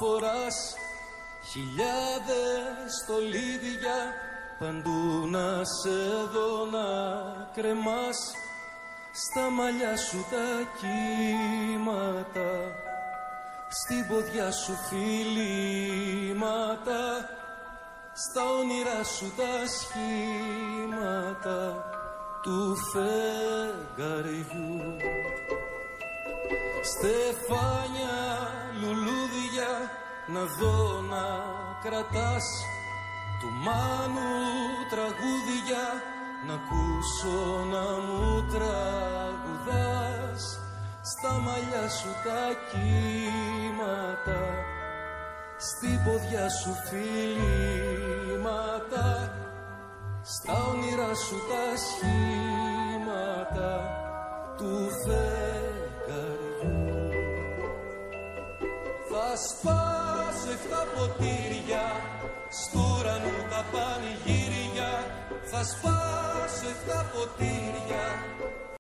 φοράς χιλιάδες στολίδια, παντού να σε δω να κρεμάς, στα μαλλιά σου τα κύματα, στην ποδιά σου φιλήματα, στα όνειρά σου τα σχήματα του φεγγαριού. Στεφάνια, λουλούδια, να δω να κρατάς, του Μάνου τραγούδια, να ακούσω να μου τραγουδάς, στα μαλλιά σου τα κύματα, στην ποδιά σου φιλήματα, στα όνειρά σου τα σχήματα του φεγγαριού. Θα σπάσω 7 ποτήρια, στου ουρανού τα πανηγύρια, θα σπάσω 7 ποτήρια,